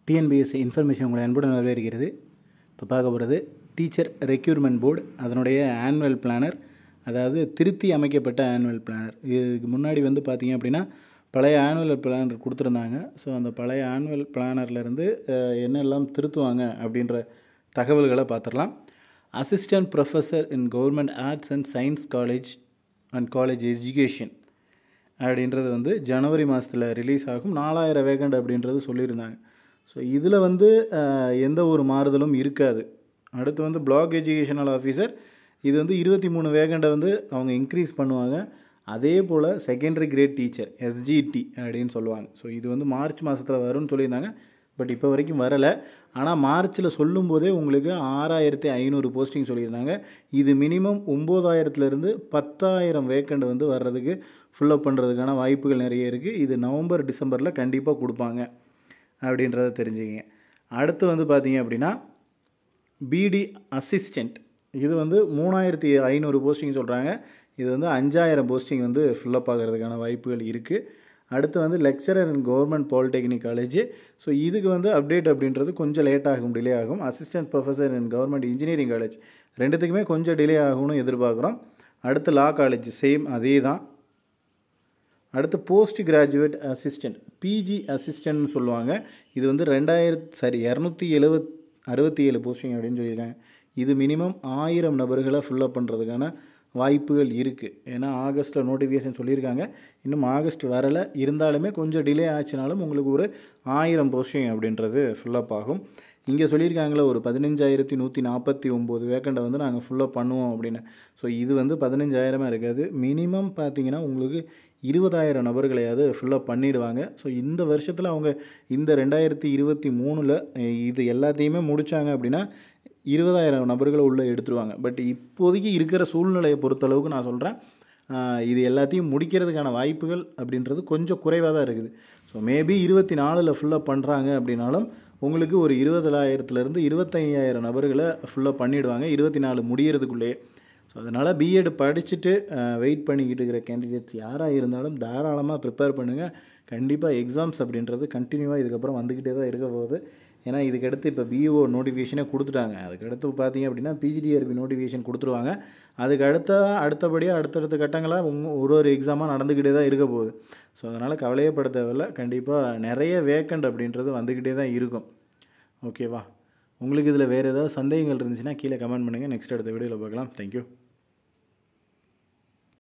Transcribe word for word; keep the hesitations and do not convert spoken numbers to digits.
TNPSC information உங்களை அன்புடன் வரவேற்கிறது. இப்போ பார்க்க போகிறது டீச்சர் ரெக்யூர்மெண்ட் போர்டு, அதனுடைய ஆனுவல் பிளானர், அதாவது திருத்தி அமைக்கப்பட்ட ஆனுவல் பிளானர். இதுக்கு முன்னாடி வந்து பார்த்திங்க அப்படின்னா பழைய ஆனுவல் பிளானர் கொடுத்துருந்தாங்க. ஸோ அந்த பழைய ஆனுவல் பிளானர்லேருந்து என்னெல்லாம் திருத்துவாங்க அப்படின்ற தகவல்களை பார்த்துடலாம். Assistant professor in government arts and science college and college education அப்படின்றது வந்து ஜனவரி மாதத்தில் ரிலீஸ் ஆகும். நாலாயிரம் வேகண்ட் அப்படின்றது சொல்லியிருந்தாங்க. ஸோ இதில் வந்து எந்த ஒரு மாறுதலும் இருக்காது. அடுத்து வந்து பிளாக் எஜுகேஷனல் ஆஃபீஸர், இது வந்து இருபத்தி மூணு வேகண்டை வந்து அவங்க இன்க்ரீஸ் பண்ணுவாங்க. அதே போல் செகண்டரி கிரேட் டீச்சர் எஸ்ஜிடி அப்படின்னு சொல்லுவாங்க. ஸோ இது வந்து மார்ச் மாதத்தில் வரும்னு சொல்லியிருந்தாங்க. பட் இப்போ வரைக்கும் வரலை. ஆனால் மார்ச்சில் சொல்லும்போதே உங்களுக்கு ஆறாயிரத்தி ஐநூறு போஸ்டிங் சொல்லியிருந்தாங்க. இது மினிமம் ஒம்பதாயிரத்துலேருந்து பத்தாயிரம் வேக்கண்ட் வந்து வர்றதுக்கு ஃபுல்லப் பண்ணுறதுக்கான வாய்ப்புகள் நிறைய இருக்குது. இது நவம்பர் டிசம்பரில் கண்டிப்பாக கொடுப்பாங்க அப்படின்றத தெரிஞ்சுக்கிங்க. அடுத்து வந்து பார்த்திங்க அப்படின்னா பிடி அசிஸ்டண்ட், இது வந்து மூணாயிரத்தி ஐநூறு போஸ்டிங் சொல்கிறாங்க. இது வந்து அஞ்சாயிரம் போஸ்டிங் வந்து ஃபில்லப் ஆகிறதுக்கான வாய்ப்புகள் இருக்குது. அடுத்து வந்து lecturer in government polytechnic college. So இதுக்கு வந்து அப்டேட் அப்படின்றது கொஞ்சம் லேட் ஆகும், டிலே ஆகும். Assistant professor in government engineering college ரெண்டுத்துக்குமே கொஞ்சம் டிலே ஆகும்னு எதிர்பார்க்குறோம். அடுத்து லா காலேஜ் சேம் அதே தான். அடுத்து போஸ்ட் கிராஜுவேட் அசிஸ்டண்ட், பிஜி அசிஸ்டன்ட்னு சொல்லுவாங்க. இது வந்து ரெண்டாயிரத்து சரி இரநூத்தி எழுவத் அறுபத்தி ஏழு போஸ்டிங் அப்படின்னு சொல்லியிருக்காங்க. இது மினிமம் ஆயிரம் நபர்களை ஃபில்லப் பண்ணுறதுக்கான வாய்ப்புகள் இருக்குது. ஏன்னா ஆகஸ்ட்டில் நோட்டிஃபிகேஷன் சொல்லியிருக்காங்க. இன்னும் ஆகஸ்ட் வரலை. இருந்தாலுமே கொஞ்சம் டிலே ஆச்சுனாலும் உங்களுக்கு ஒரு ஆயிரம் போஸ்டிங் அப்படின்றது ஃபில்லப் ஆகும். இங்கே சொல்லியிருக்காங்களே ஒரு பதினஞ்சாயிரத்தி நூற்றி நாற்பத்தி ஒம்பது வேக்கண்டை வந்து நாங்கள் ஃபுல்லப் பண்ணுவோம் அப்படின்னு. ஸோ இது வந்து பதினஞ்சாயிரமாக இருக்காது. மினிமம் பார்த்திங்கன்னா உங்களுக்கு இருபதாயிரம் நபர்களையாவது ஃபில்லப் பண்ணிவிடுவாங்க. ஸோ இந்த வருஷத்தில் அவங்க இந்த ரெண்டாயிரத்தி இருபத்தி மூணில் இது எல்லாத்தையுமே முடித்தாங்க அப்படின்னா இருபதாயிரம் நபர்களை உள்ளே எடுத்துருவாங்க. பட் இப்போதைக்கு இருக்கிற சூழ்நிலையை பொறுத்தளவுக்கு நான் சொல்கிறேன், இது எல்லாத்தையும் முடிக்கிறதுக்கான வாய்ப்புகள் அப்படின்றது கொஞ்சம் குறைவாக தான் இருக்குது. ஸோ மேபி இருபத்தி நாலில் ஃபுல்லப் பண்ணுறாங்க அப்படின்னாலும் உங்களுக்கு ஒரு இருபதாயிரத்துலேருந்து இருபத்தையாயிரம் நபர்களை ஃபுல்லப் பண்ணிவிடுவாங்க இருபத்தி நாலு முடியறதுக்குள்ளேயே. ஸோ அதனால் பிஎட் படிச்சுட்டு வெயிட் பண்ணிக்கிட்டு இருக்கிற கேண்டிடேட்ஸ் யாராக இருந்தாலும் தாராளமாக ப்ரிப்பேர் பண்ணுங்கள். கண்டிப்பாக எக்ஸாம்ஸ் அப்படின்றது கண்டினியூவாக இதுக்கப்புறம் வந்துக்கிட்டே தான் இருக்க போகுது. ஏன்னா இதுக்கடுத்து இப்போ பிஇஓ நோட்டிஃபிகேஷனே கொடுத்துட்டாங்க. அதுக்கடுத்து பார்த்தீங்க அப்படின்னா பிஜிடிஆர்பி நோட்டிஃபிகேஷன் கொடுத்துருவாங்க. அதுக்கு அடுத்த அடுத்தபடியாக அடுத்தடுத்த கட்டங்களாக ஒரு ஒரு எக்ஸாமாக நடந்துக்கிட்டே தான் இருக்க போகுது. ஸோ அதனால் கவலையப்பட தேவையில்லை. கண்டிப்பாக நிறைய வேக்கண்ட் அப்படின்றது வந்துக்கிட்டே தான் இருக்கும். ஓகேவா? உங்களுக்கு இதில் வேறு ஏதாவது சந்தேகங்கள் இருந்துச்சுன்னா கீழே கமெண்ட் பண்ணுங்கள். நெக்ஸ்ட் அடுத்த வீடியோவில் பார்க்கலாம். தேங்க்யூ.